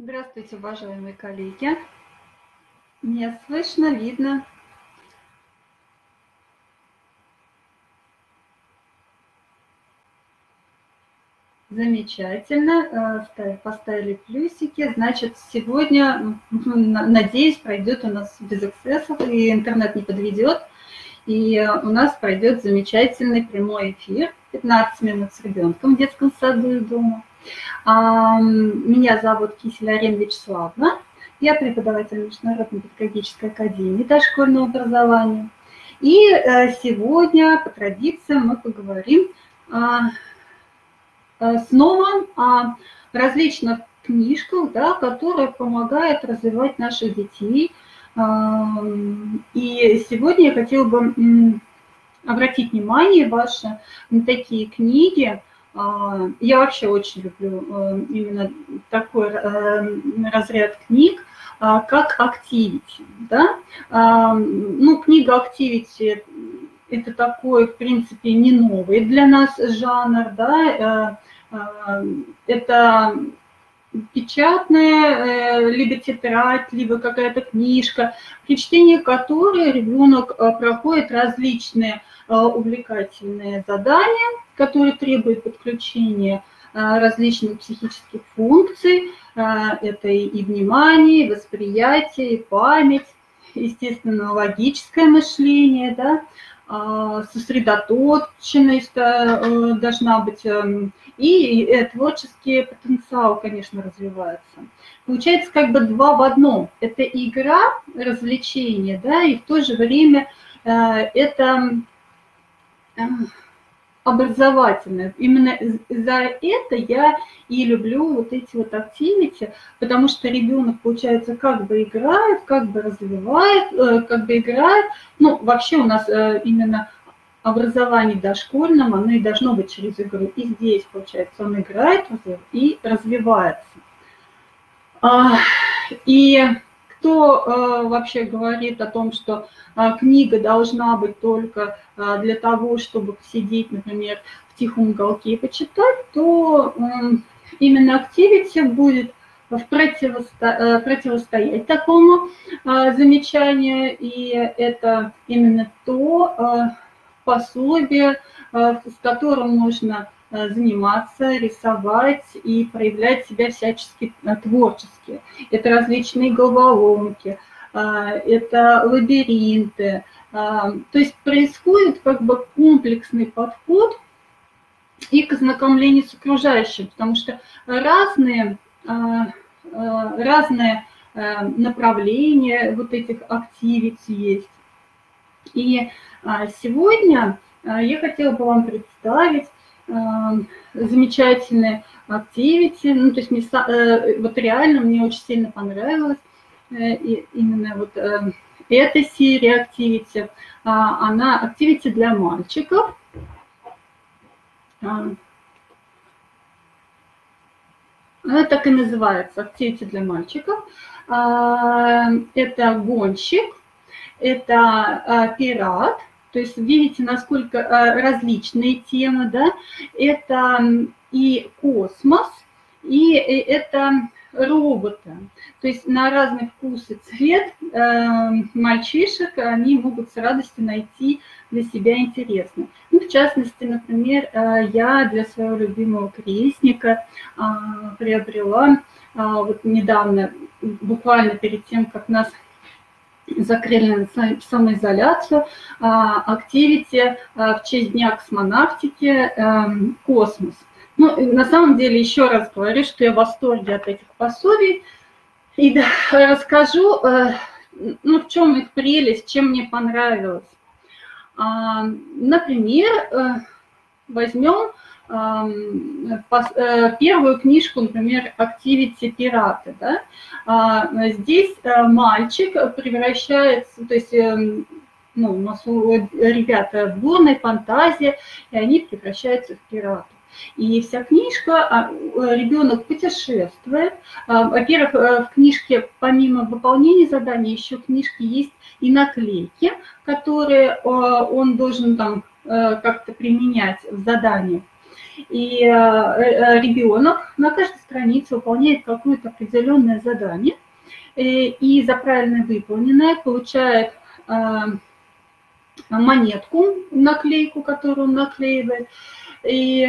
Здравствуйте, уважаемые коллеги. Меня слышно, видно? Замечательно. Поставили плюсики. Значит, сегодня, надеюсь, пройдет у нас без эксцессов, и интернет не подведет. И у нас пройдет замечательный прямой эфир 15 минут с ребенком в детском саду и дома. Меня зовут Кисель Арина Вячеславовна. Я преподаватель Международной педагогической академии дошкольного образования. И сегодня, по традициям, мы поговорим снова о различных книжках, да, которые помогают развивать наших детей. И сегодня я хотела бы обратить внимание ваше на такие книги. Я вообще очень люблю именно такой разряд книг, как «Активити». Да? Книга «Активити» – это такой, в принципе, не новый для нас жанр. Да? Это печатная, либо тетрадь, либо какая-то книжка, при чтении которой ребенок проходит различные увлекательные задания, которые требуют подключения различных психических функций. Это и внимание, и восприятие, и память, естественно, логическое мышление, да, сосредоточенность должна быть, и творческий потенциал, конечно, развивается. Получается как бы два в одном. Это игра, развлечение, да, и в то же время это образовательное. Именно за это я и люблю вот эти вот активити, потому что ребенок, получается, как бы играет, как бы развивает, как бы играет. Ну, вообще у нас именно образование дошкольном, оно и должно быть через игру. И здесь, получается, он играет и развивается. И кто вообще говорит о том, что книга должна быть только для того, чтобы посидеть, например, в тихом уголке и почитать, то именно активити будет противостоять такому замечанию, и это именно то пособие, с которым можно заниматься, рисовать и проявлять себя всячески творчески. Это различные головоломки, это лабиринты. То есть происходит как бы комплексный подход и к ознакомлению с окружающим, потому что разные направления вот этих активити есть. И сегодня я хотела бы вам представить замечательные активити. Ну, то есть вот реально мне очень сильно понравилось именно вот эта серия активити. Она активити для мальчиков. Она так и называется, активити для мальчиков. Это гонщик, это пират. То есть видите, насколько различные темы, да? Это и космос, и это роботы. То есть на разный вкус и цвет мальчишек они могут с радостью найти для себя интересно. Ну, в частности, например, я для своего любимого крестника приобрела вот недавно, буквально перед тем, как нас закрыли на самоизоляцию, активити в честь Дня космонавтики «Космос». Ну, на самом деле, еще раз говорю, что я в восторге от этих пособий. И да, расскажу, ну, в чем их прелесть, чем мне понравилось. Например, возьмем первую книжку, например, «Активити пираты». Да? Здесь мальчик превращается, то есть ну, у нас ребята бурная фантазия, и они превращаются в пиратов. И вся книжка, ребенок путешествует. Во-первых, в книжке помимо выполнения заданий еще в книжке есть и наклейки, которые он должен там как-то применять в задании. И ребенок на каждой странице выполняет какое-то определенное задание, и за правильно выполненное получает монетку, наклейку, которую он наклеивает, и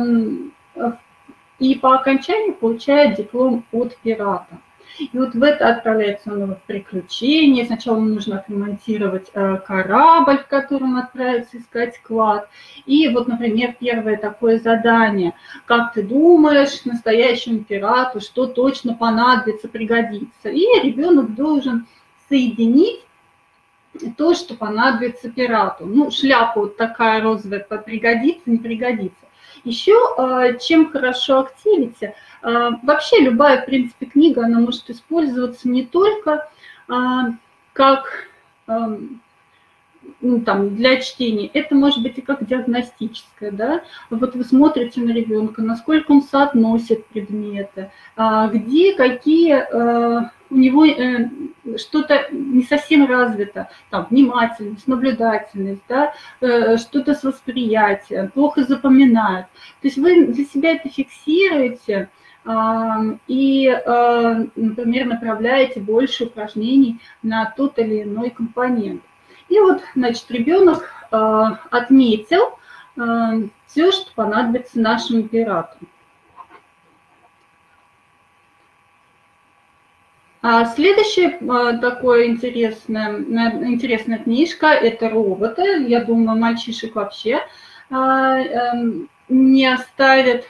по окончанию получает диплом от пирата. И вот в это отправляется он в приключение. Сначала нужно отремонтировать корабль, в котором отправится искать клад. И вот, например, первое такое задание. Как ты думаешь, настоящему пирату что точно понадобится, пригодится? И ребенок должен соединить то, что понадобится пирату. Ну, шляпа вот такая розовая пригодится, не пригодится. Еще чем хорошо Activity, вообще любая, в принципе, книга, она может использоваться не только как ну, там, для чтения, это может быть и как диагностическое, да, вот вы смотрите на ребенка, насколько он соотносит предметы, где какие у него что-то не совсем развито, там, внимательность, наблюдательность, да, что-то с восприятием, плохо запоминает. То есть вы для себя это фиксируете и, например, направляете больше упражнений на тот или иной компонент. И вот, значит, ребенок отметил все, что понадобится нашему пирату. Следующая такая интересная книжка – это «Роботы». Я думаю, мальчишек вообще не оставит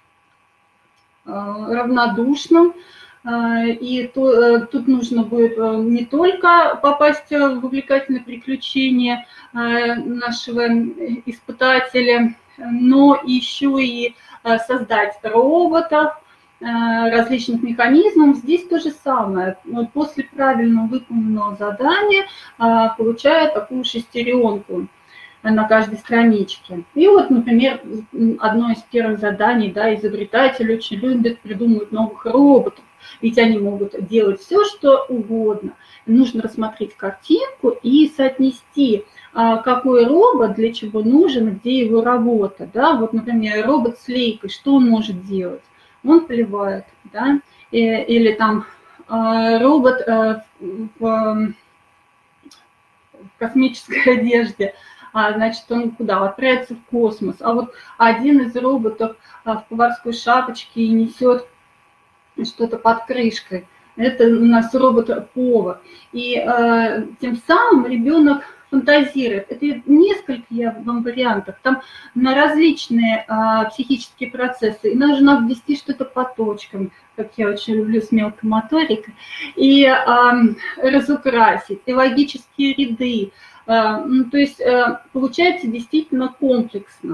равнодушным. И тут нужно будет не только попасть в увлекательное приключение нашего испытателя, но еще и создать роботов, различных механизмов. Здесь то же самое. После правильно выполненного задания получаю такую шестеренку на каждой страничке. И вот, например, одно из первых заданий, да, изобретатели очень любят придумывать новых роботов, ведь они могут делать все, что угодно. Нужно рассмотреть картинку и соотнести, какой робот для чего нужен, где его работа. Да? Вот, например, робот с лейкой, что он может делать? Он поливает, да? Или там робот в космической одежде, значит, он куда? Отправится в космос. А вот один из роботов в поварской шапочке несет что-то под крышкой. Это у нас робот-повар. И тем самым ребенок фантазирует. Это несколько вам вариантов. Там на различные психические процессы. И нужно ввести что-то по точкам, как я очень люблю с мелкой моторикой, и разукрасить, и логические ряды. Ну, то есть получается действительно комплексно.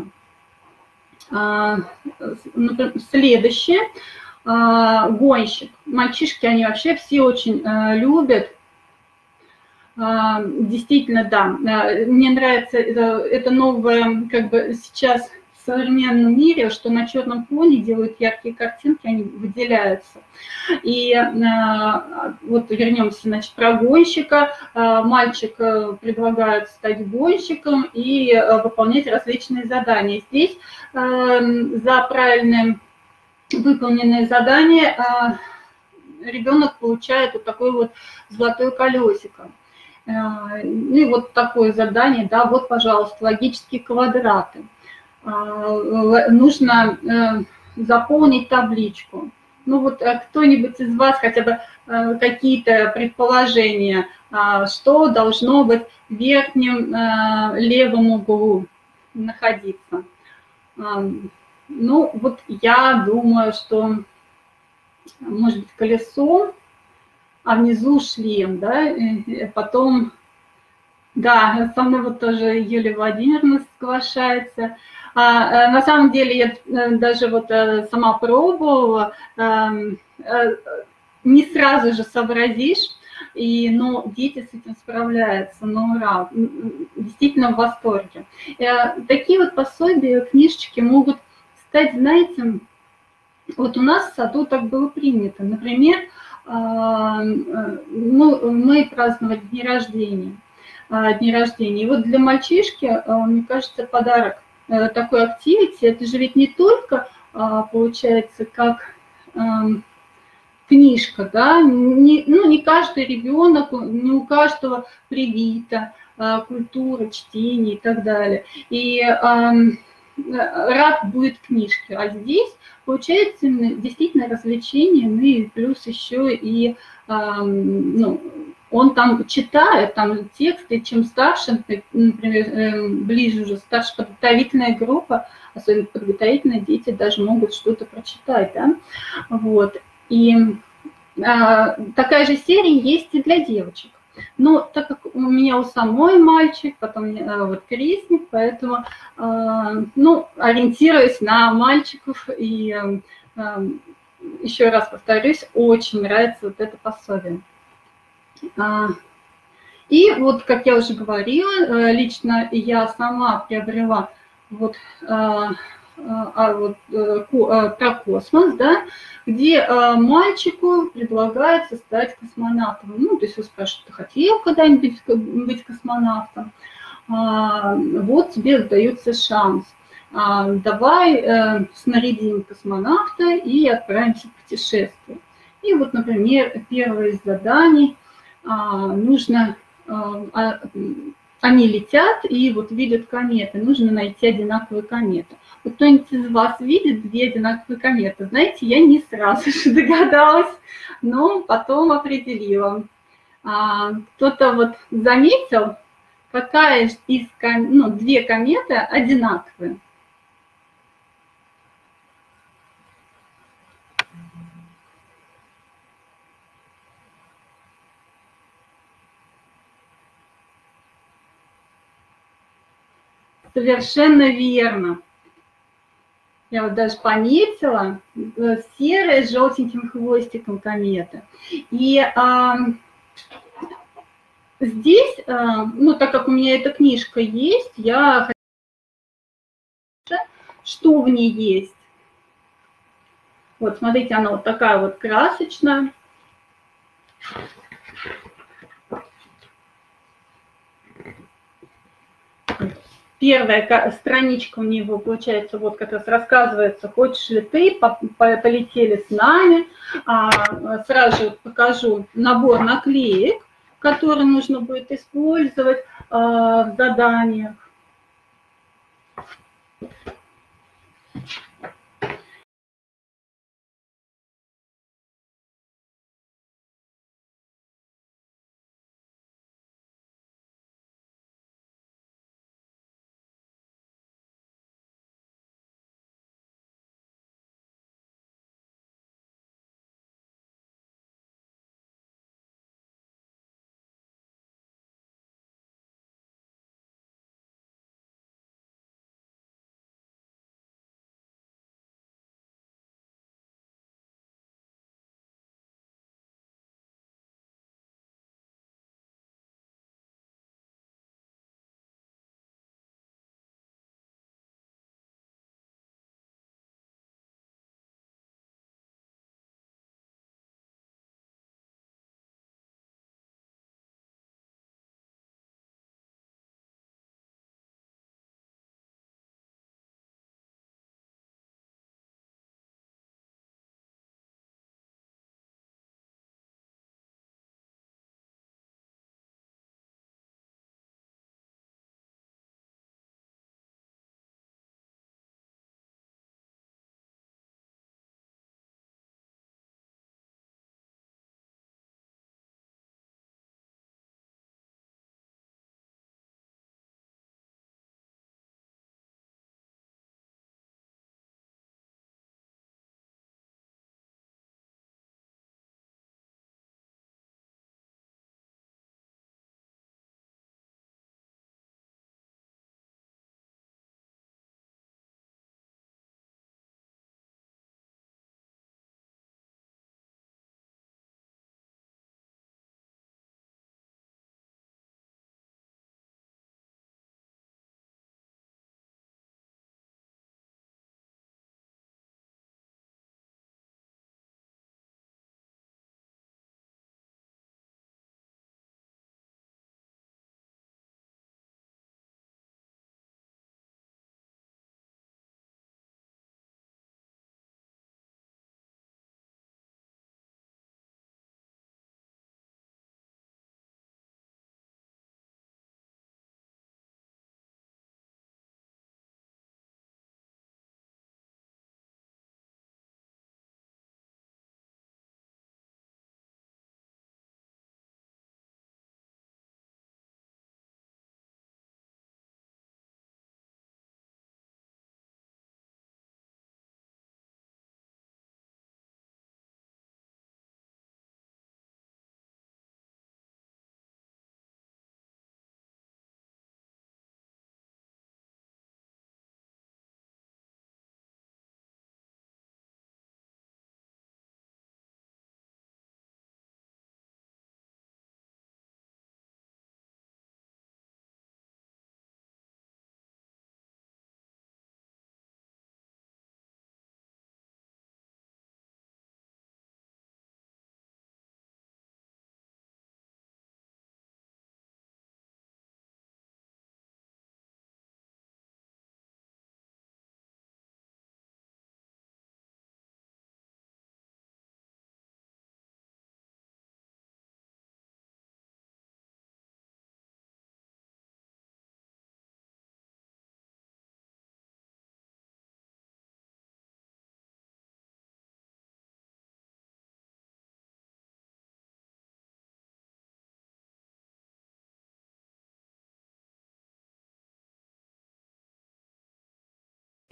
Например, следующее. Гонщик. Мальчишки, они вообще все очень любят. Действительно, да. Мне нравится это новое, как бы сейчас в современном мире, что на черном фоне делают яркие картинки, они выделяются. И вот вернемся, значит, про гонщика. Мальчик предлагает стать гонщиком и выполнять различные задания. Здесь за правильным выполненное задание ребенок получает вот такое вот золотое колесико. И вот такое задание, да, вот, пожалуйста, логические квадраты. Нужно заполнить табличку. Ну вот кто-нибудь из вас хотя бы какие-то предположения, что должно быть в верхнем левом углу находиться? Ну, вот я думаю, что, может быть, колесо, а внизу шлем, да, и потом, да, со мной вот тоже Юлия Владимировна соглашается. На самом деле я даже вот сама пробовала, не сразу же сообразишь, но дети с этим справляются, на ура, действительно в восторге. Такие вот пособия, книжечки могут стать, знаете, вот у нас в саду так было принято. Например, мы праздновали дни рождения. И вот для мальчишки, мне кажется, подарок такой активити, это же ведь не только, получается, как книжка, да, не каждый ребенок, не у каждого привита культура чтения и так далее. И рад будет книжки, а здесь получается действительно развлечение, ну и плюс еще и ну, он там читает там тексты, чем старше, например, ближе уже старше подготовительная группа, особенно подготовительные дети даже могут что-то прочитать, да, вот. И такая же серия есть и для девочек. Но так как у меня у самой мальчик, потом вот крестник, поэтому ну, ориентируюсь на мальчиков. И еще раз повторюсь, очень нравится вот это пособие. И вот, как я уже говорила, лично я сама приобрела вот, про космос, да, где мальчику предлагается стать космонавтом. Ну, то есть вы спрашиваете, ты хотел когда-нибудь быть космонавтом? Вот тебе дается шанс. Давай снарядим космонавта и отправимся в путешествие. И вот, например, первое из заданий нужно... Они летят и вот видят кометы. Нужно найти одинаковые кометы. Вот кто-нибудь из вас видит две одинаковые кометы? Знаете, я не сразу же догадалась, но потом определила. Кто-то вот заметил, какая из ну, две кометы одинаковые? Совершенно верно. Я вот даже пометила, серая с желтеньким хвостиком комета. И здесь, ну, так как у меня эта книжка есть, я хочу, что в ней есть. Вот, смотрите, она вот такая вот красочная. Первая страничка у него, получается, вот как раз рассказывается, хочешь ли ты, полетели с нами. Сразу же покажу набор наклеек, которые нужно будет использовать в заданиях.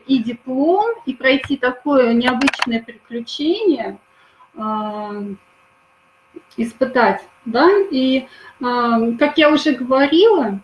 и диплом, и пройти такое необычное приключение, испытать, да, и, как я уже говорила,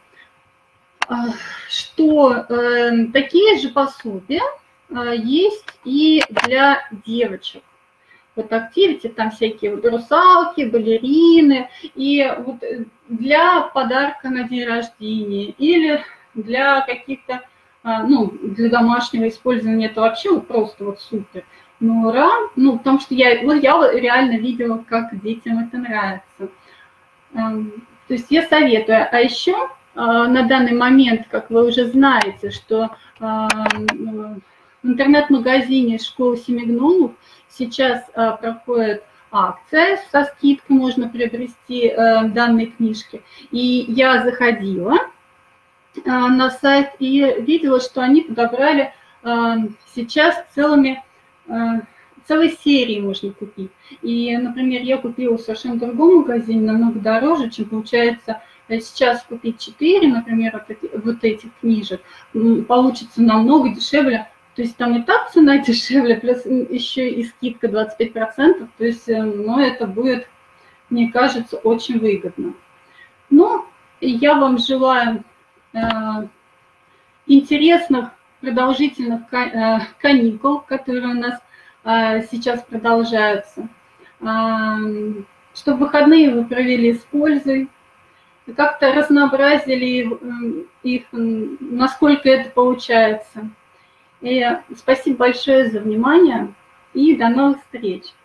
что такие же пособия есть и для девочек. Вот активити, там всякие вот русалки, балерины, и вот для подарка на день рождения или для каких-то, ну, для домашнего использования это вообще вот просто вот супер. Но потому что я реально видела, как детям это нравится. То есть я советую. А еще на данный момент, как вы уже знаете, что в интернет-магазине «Школа семи гномов» сейчас проходит акция со скидкой, можно приобрести данные книжки. И я заходила на сайт и видела, что они подобрали сейчас целой серии можно купить. И, например, я купила в совершенно другом магазине, намного дороже, чем получается сейчас купить 4, например, вот этих книжек. Получится намного дешевле. То есть там и так цена дешевле, плюс еще и скидка 25%. То есть, ну, это будет, мне кажется, очень выгодно. Но я вам желаю интересных, продолжительных каникул, которые у нас сейчас продолжаются, чтобы выходные вы провели с пользой, как-то разнообразили их, насколько это получается. И спасибо большое за внимание и до новых встреч.